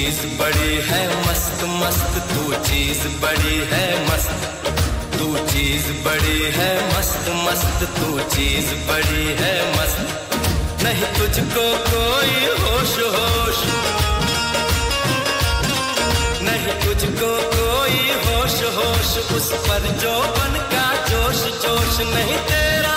चीज बड़ी है मस्त मस्त, तू चीज बड़ी है मस्त, तू चीज बड़ी है मस्त मस्त, तू चीज बड़ी है मस्त। नहीं तुझको कोई होश होश, नहीं तुझको कोई होश होश, उस पर जो बन का जोश जोश। नहीं तेरा,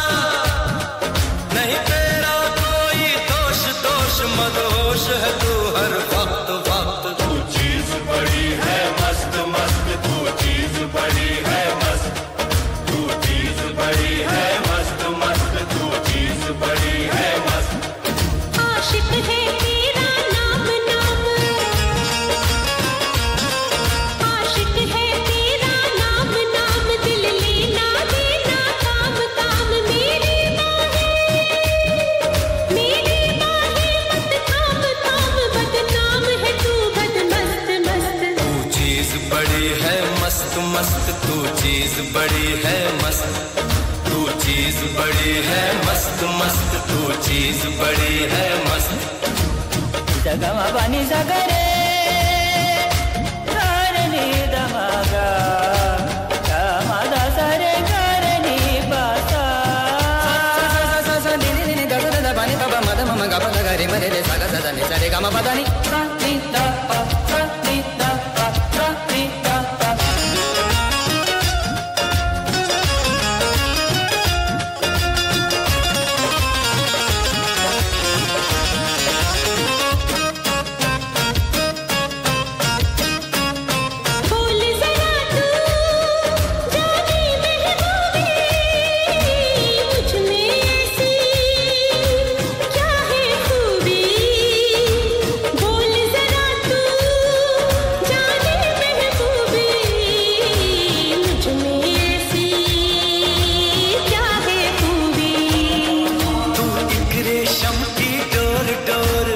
नहीं तेरा कोई दोष दोष, मदहोश है तू हर वक्त वक्त। तू चीज बड़ी है मस्त मस्त, तू चीज बड़ी है मस्त, तू चीज बड़ी है मस्त मस्त, तू चीज बड़ी है मस्त। आशिक है तेरा नाम नाम, आशिक है तेरा नाम नाम, दिल लेना देना काम काम। मेरी बाहें मत थाम थाम, बदनाम है तू बदमस्त मस्त। तू चीज बड़ी है मस्त मस्त, तू चीज बड़ी है मस्त, तू चीज बड़ी है मस्त मस्त, तू चीज बड़ी है मस्त। जगमा पानी सगरे करनी दमागा, दमादा सरे करनी बासा। नी नी नी दा दा दा पानी बाबा मद मम गा गा गा रे मरे रे सा गा सा नी सा रे गा मा पा दा नी सा नी दा पा सा नी दा पा सा नी दा पा। बोल जरा तू जाने महबूबी, मुझ में ऐसी क्या है खूबी। बोल जरा तू जाने महबूबी, मुझ में ऐसी क्या है खूबी। तू एक रेशम की डोर डोर,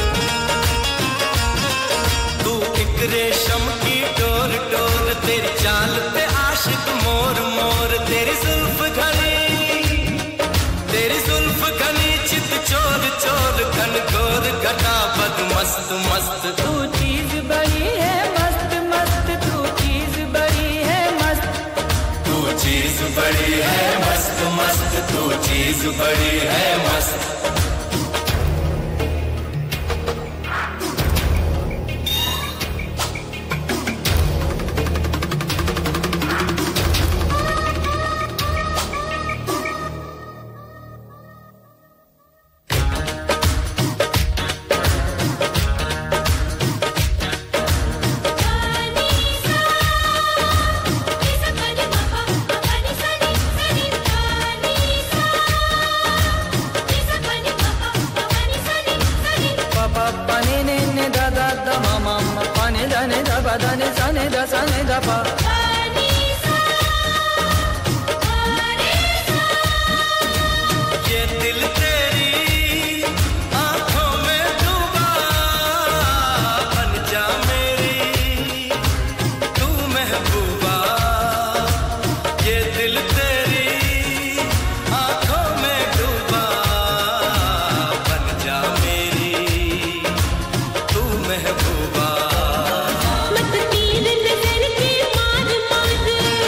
तू एक रेशम की डोर डोर, तेरी चाल पे आशिक मोर मोर। तेरी जुल्फ घनी चित चोर चोर, घन घोर घटा बद मस्त मस्त। तू चीज बड़ी है मस्त मस्त, तू चीज बड़ी है मस्त, तू चीज बड़ी है मस्त मस्त, तू चीज बड़ी है मस्त। पापा पानी ने ने दा दा दा मामा पानी दा ने दा बा दा ने सा ने दा पा। ये दिल तेरी आंखों में डूबा, बन जा मेरी तू महबूबा। ये दिल तेरी आंखों में डूबा, बन जा मेरी तू महबूबा। मत तीर नजर के मार मार,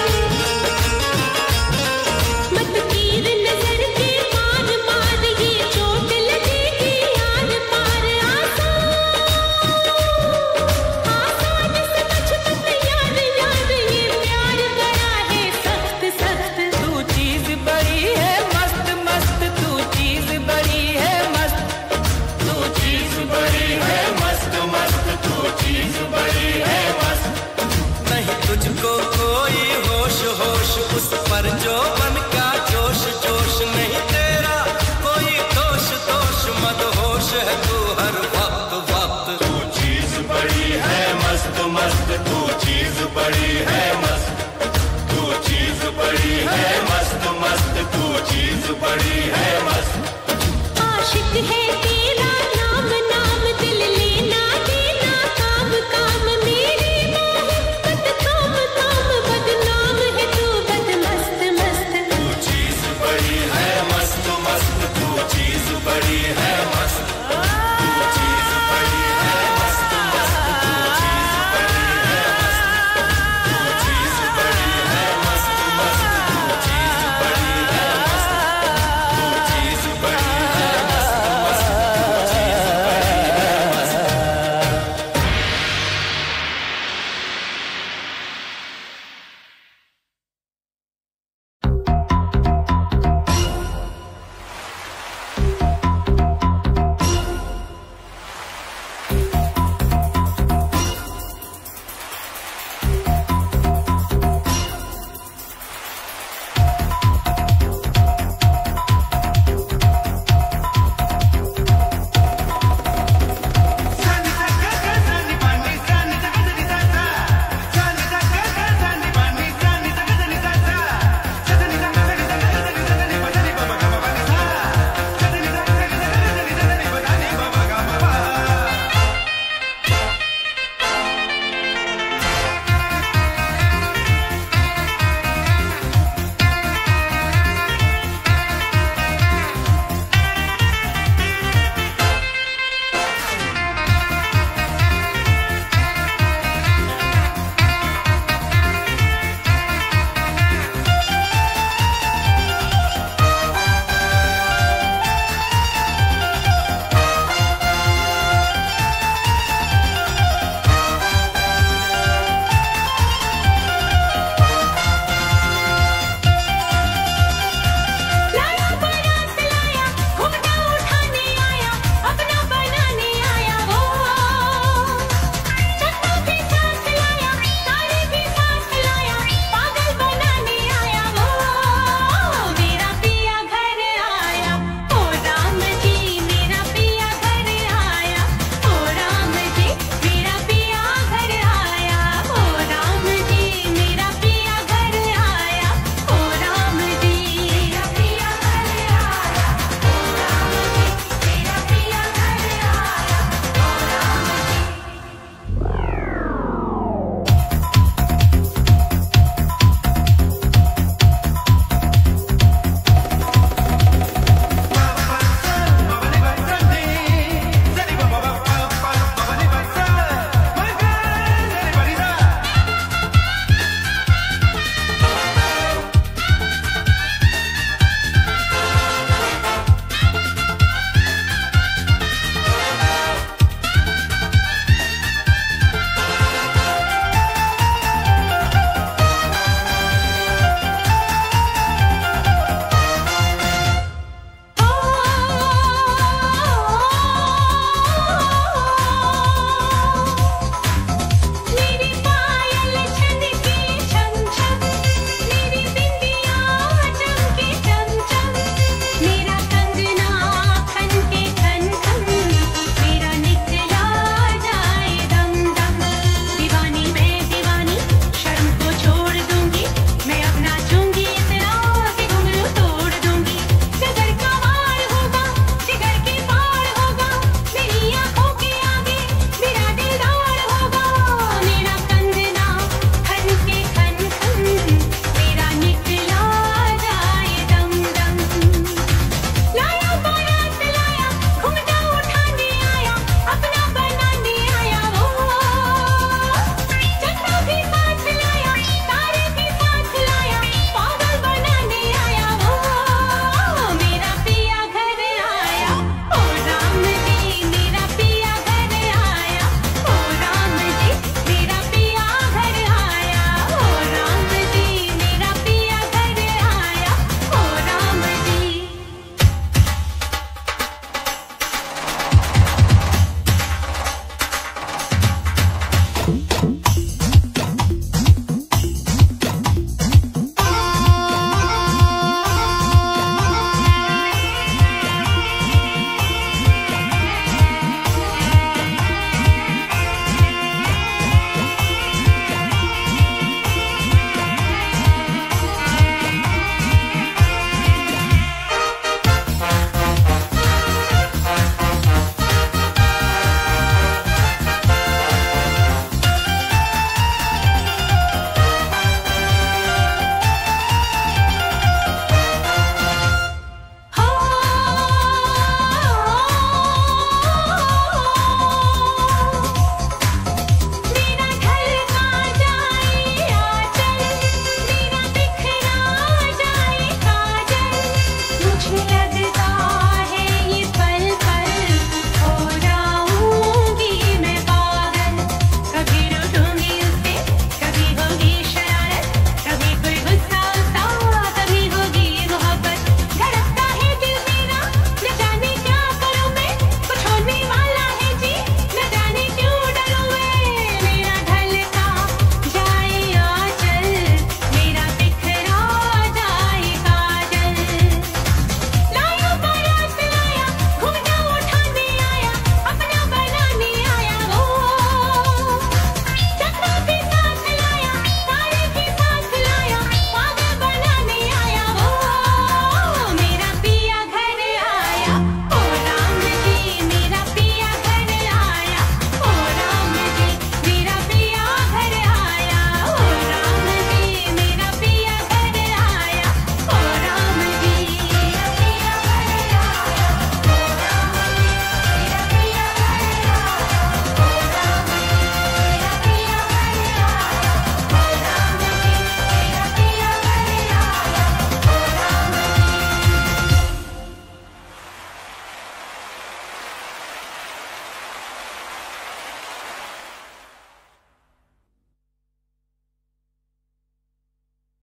मत तीर नजर के मार मार, ये चोट लगेगी यार पार। आसान समझ मत यार यार, ये प्यार बड़ा है सख्त सख्त। तू चीज बड़ी है मस्त मस्त, तू चीज बड़ी है मस्त, तू चीज बड़ी है मस्त मस्त, तू चीज बड़ी है मस्त। नहीं तुझको कोई होश होश, उस पर जो बन का जोश जोश। नहीं तेरा कोई दोष दोष, मदहोश है तू हर वक्त वक्त। तू चीज बड़ी है मस्त मस्त, तू चीज बड़ी है मस्त, तू चीज बड़ी है मस्त मस्त, तू चीज बड़ी है मस्त। आशिक है